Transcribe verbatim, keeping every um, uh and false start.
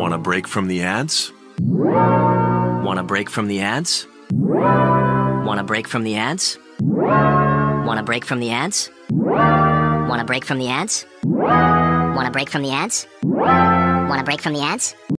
Want a break from the ads? Want a break from the ads? Want a break from the ads? Want a break from the ads? Want a break from the ads? Want a break from the ads? Want a break from the ads?